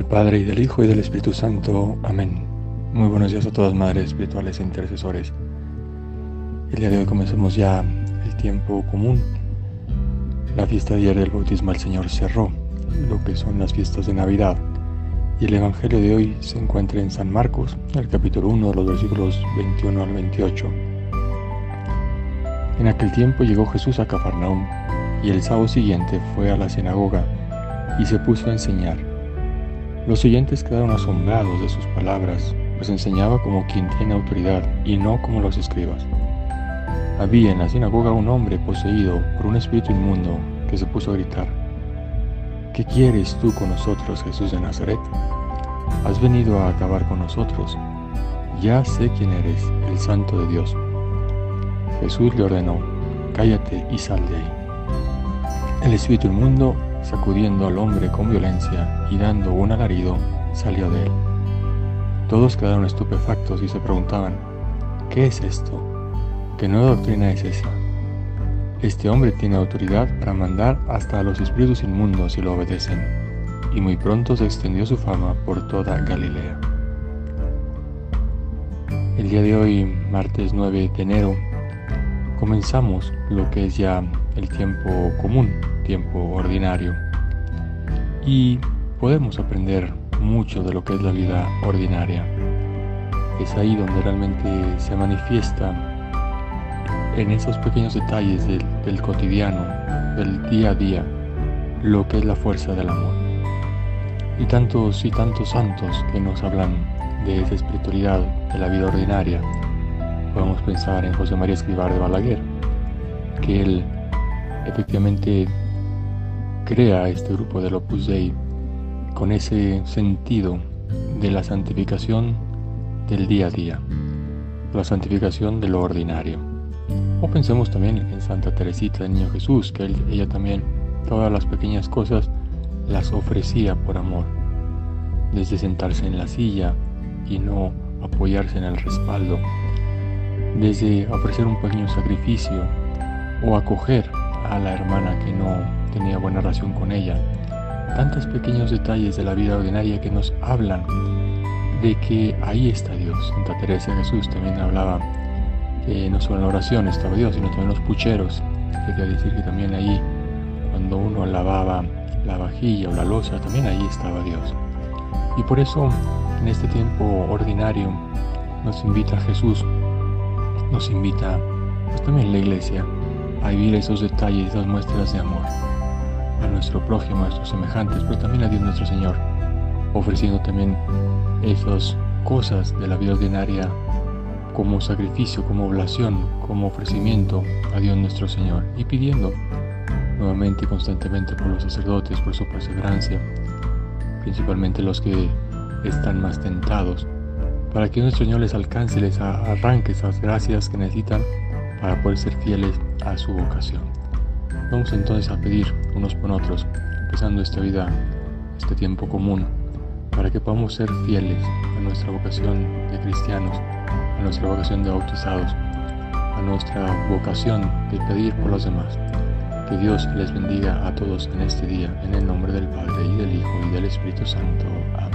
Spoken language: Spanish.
Padre, y del Hijo, y del Espíritu Santo. Amén. Muy buenos días a todas madres espirituales e intercesores. El día de hoy comencemos ya el tiempo común. La fiesta de ayer del bautismo al Señor cerró lo que son las fiestas de Navidad. Y el Evangelio de hoy se encuentra en San Marcos, el capítulo 1, de los versículos 21 al 28. En aquel tiempo llegó Jesús a Cafarnaúm, y el sábado siguiente fue a la sinagoga y se puso a enseñar. Los oyentes quedaron asombrados de sus palabras, pues enseñaba como quien tiene autoridad y no como los escribas. Había en la sinagoga un hombre poseído por un espíritu inmundo que se puso a gritar: ¿Qué quieres tú con nosotros, Jesús de Nazaret? ¿Has venido a acabar con nosotros? Ya sé quién eres, el Santo de Dios. Jesús le ordenó: cállate y sal de ahí. El espíritu inmundo, sacudiendo al hombre con violencia y dando un alarido, salió de él. Todos quedaron estupefactos y se preguntaban: ¿qué es esto? ¿Qué nueva doctrina es esa? Este hombre tiene autoridad para mandar hasta a los espíritus inmundos si lo obedecen. Y muy pronto se extendió su fama por toda Galilea. El día de hoy, martes 9 de enero, comenzamos lo que es ya el tiempo común, tiempo ordinario. Y podemos aprender mucho de lo que es la vida ordinaria. Es ahí donde realmente se manifiesta en esos pequeños detalles del cotidiano, del día a día, lo que es la fuerza del amor. Y tantos santos que nos hablan de esa espiritualidad de la vida ordinaria. Podemos pensar en José María Escrivá de Balaguer, que él efectivamente crea este grupo del Opus Dei con ese sentido de la santificación del día a día, la santificación de lo ordinario. O pensemos también en Santa Teresita del Niño Jesús, que ella también todas las pequeñas cosas las ofrecía por amor, desde sentarse en la silla y no apoyarse en el respaldo, desde ofrecer un pequeño sacrificio o acoger a la hermana que no tenía buena relación con ella. Tantos pequeños detalles de la vida ordinaria que nos hablan de que ahí está Dios. Santa Teresa de Jesús también hablaba que no solo en la oración estaba Dios, sino también en los pucheros. Quería decir que también ahí, cuando uno lavaba la vajilla o la loza, también ahí estaba Dios. Y por eso, en este tiempo ordinario, nos invita Jesús, nos invita pues también la Iglesia a vivir esos detalles, esas muestras de amor a nuestro prójimo, a nuestros semejantes, pero también a Dios nuestro Señor, ofreciendo también esas cosas de la vida ordinaria como sacrificio, como oblación, como ofrecimiento a Dios nuestro Señor, y pidiendo nuevamente y constantemente por los sacerdotes, por su perseverancia, principalmente los que están más tentados, para que nuestro Señor les alcance y les arranque esas gracias que necesitan para poder ser fieles a su vocación. Vamos entonces a pedir unos por otros, empezando esta vida, este tiempo común, para que podamos ser fieles a nuestra vocación de cristianos, a nuestra vocación de bautizados, a nuestra vocación de pedir por los demás. Que Dios les bendiga a todos en este día, en el nombre del Padre, y del Hijo, y del Espíritu Santo. Amén.